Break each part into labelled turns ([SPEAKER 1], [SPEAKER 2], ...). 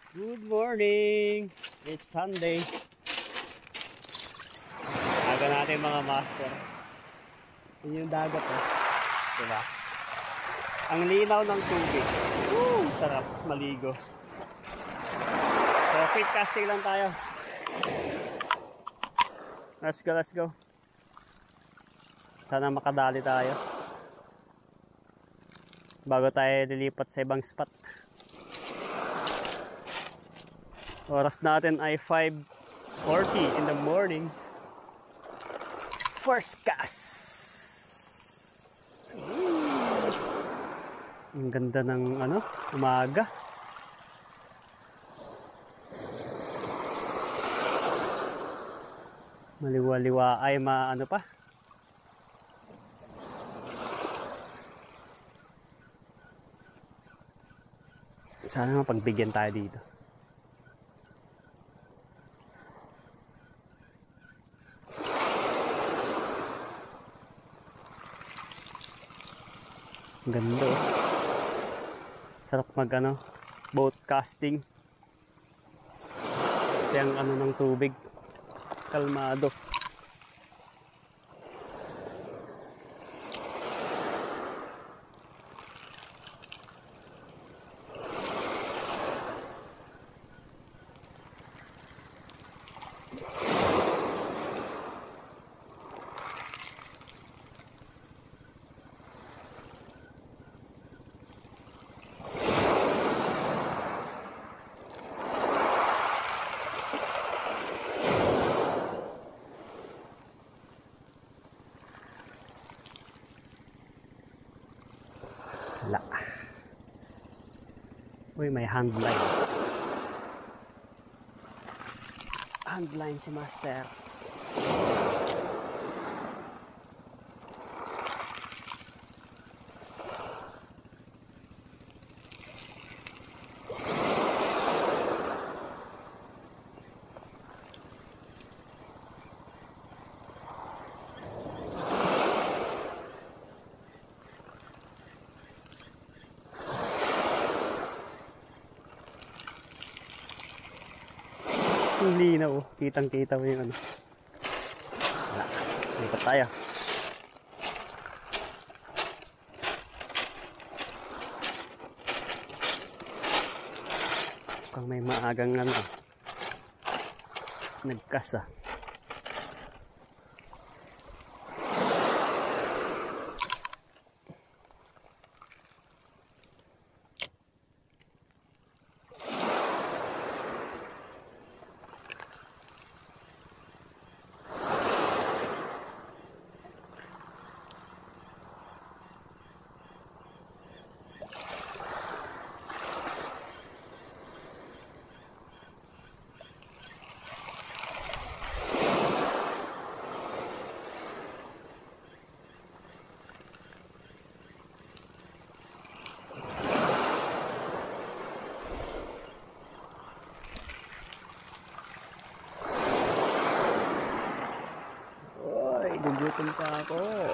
[SPEAKER 1] Good morning! It's Sunday. Aga natin mga master. Yun yung dagat eh. Diba? Ang linaw ng tubig. Woo! Sarap maligo. So quick casting lang tayo. Let's go, let's go. Sana makadali tayo bago tayo lilipat sa ibang spot. Oras natin ay 5:40 in the morning. First cast. Ang ganda ng umaga. Maliwa-liwa ay pa. Sana mapagbigyan tayo dito. Ganda oh. Sarap mag boat casting. Kasi ang ng tubig kalmado. Wala. Uy, may handline. Handline si Master. Ang linaw, kitang-kita mo yung Wala, lipat tayo. Mukhang may maagang nagkasa. Gugutom pa ako.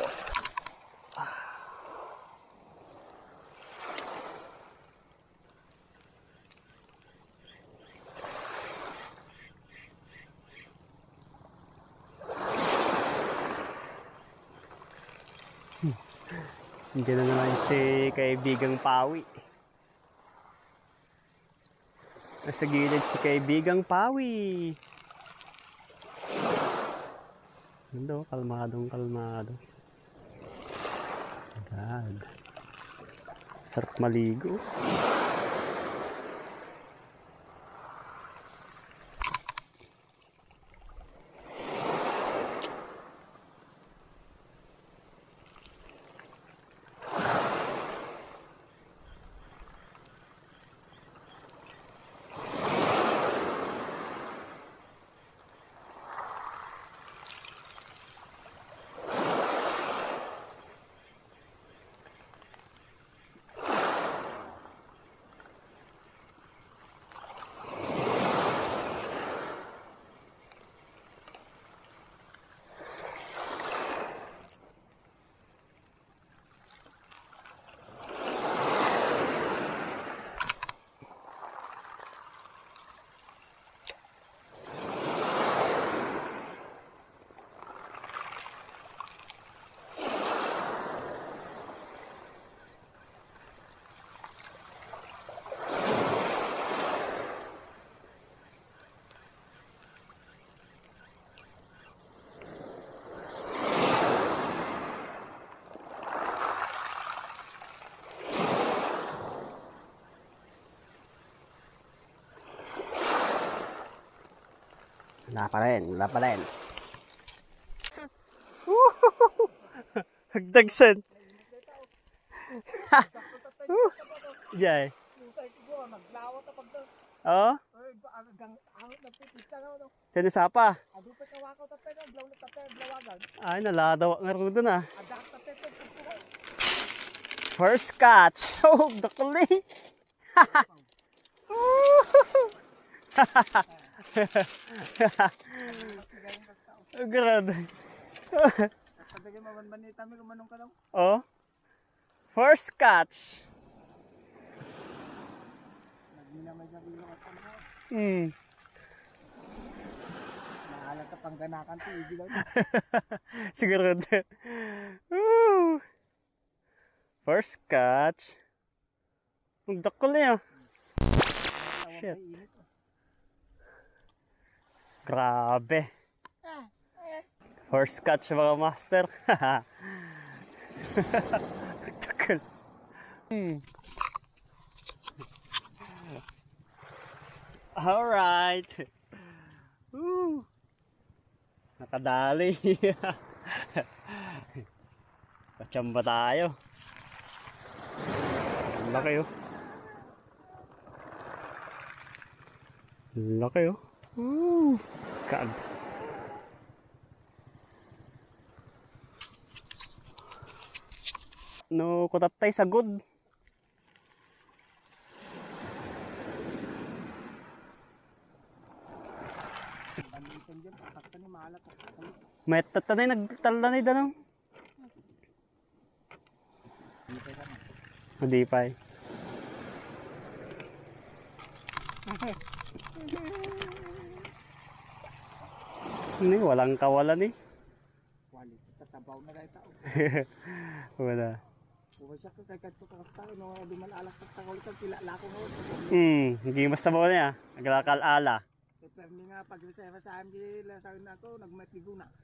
[SPEAKER 1] Hindi na naman si kaibigang Pawi. Nasa gilid si kaibigang Pawi. Ando, kalmadong kalmado. God. Sarap maligo. Wala pa rin, wala pa rin. Hagdagsan. Jay. Oo? Sinasapa. Ay, naladaw nga rin doon ah. First catch. Oh, dakali. Grabe. Oh. First catch.
[SPEAKER 2] Naalag ka pang ganakan to, hindi lang.
[SPEAKER 1] Siguro. Woo! First catch. Ang dakol niya. Shit. Grabe. First catch mga master. Dakol. Alright. Woo! Nakadali. Kachamba tayo. Laki oh. Laki oh. Woo! God. No, kutatay sa good. May tatanay nagtalanay danong. Hindi pa eh. Ini walang kawalan eh.
[SPEAKER 2] Wali, tasabaw na dahil tao.
[SPEAKER 1] Wala.
[SPEAKER 2] Huwag siya kakagad ko kakastao, nung dumalalak sa takawal ka, kilalako mo.
[SPEAKER 1] Hindi mas sabaw niya. Naglalakal-ala.
[SPEAKER 2] Pero hindi nga pag-reserva sa amin, lasawin na ako, nagmatigo na.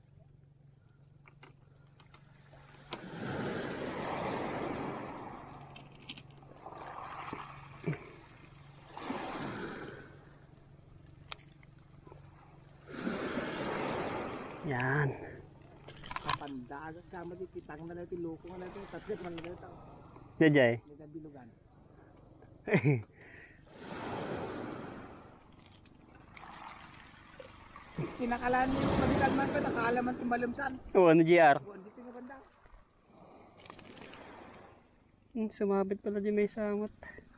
[SPEAKER 1] Yan.
[SPEAKER 2] Kapandagat sama di kitang na natin, loko nga natin, tatlip man natin ito.
[SPEAKER 1] Jajay.
[SPEAKER 2] May bilugan. Kinakalaan mo yung mabilang man ka, nakaalaman tumalimsan.
[SPEAKER 1] Oo, ano GR?
[SPEAKER 2] Dito nga banda.
[SPEAKER 1] Sumabit pala di may samot.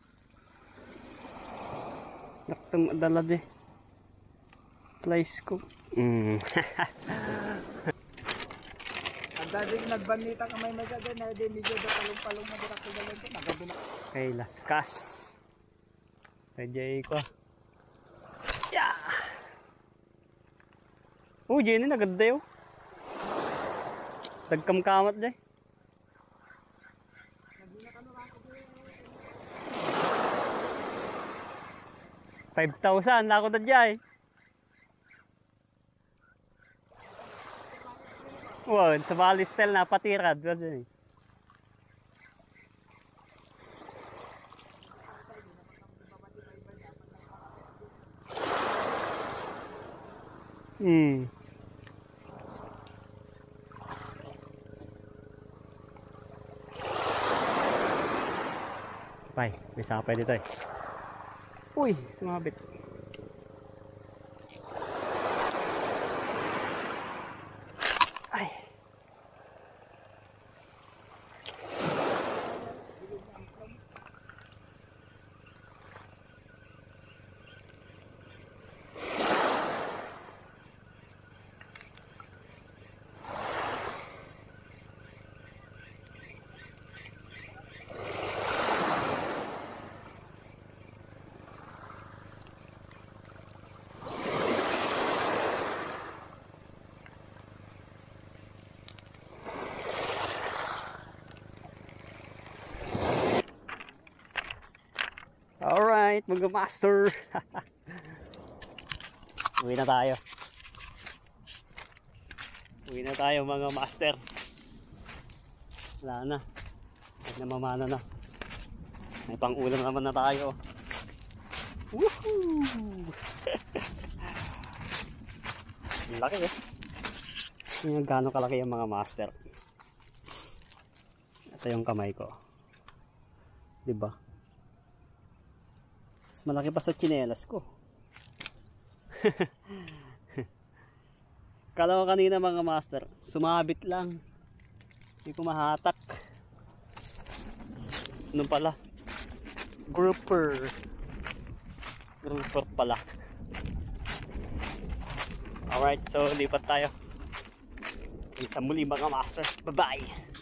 [SPEAKER 1] Naktam dala di. Place ko.
[SPEAKER 2] Ang dating nagbanita ka may maganda na hindi medyo da palong-palong na dito ko dalan ko. Nagabi na.
[SPEAKER 1] Kay laskas. Kajay ko. Yeah. Oh, Jenny naganda yun. Tagkamkamat dyan. $5,000 na ako na dyan. Wow, sa Balistel na patirad. Kasi Pay, may sapay dito eh. Uy, sumabit. Ay. Alright, mga master. Uwi na tayo. Uwi na tayo mga master. Wala na. Namamana na. May pang-ulam naman na tayo. Woohoo! Laki eh. Yung gano'ng kalaki yung mga master. Ito yung kamay ko. Diba? Mas malaki pa sa tsinelas ko. Kala ko kanina mga master, sumabit lang. Hindi ko mahatak. Ano pala? Grouper. Grouper pala. Alright, so lipat tayo. Sa muli mga master. Bye-bye!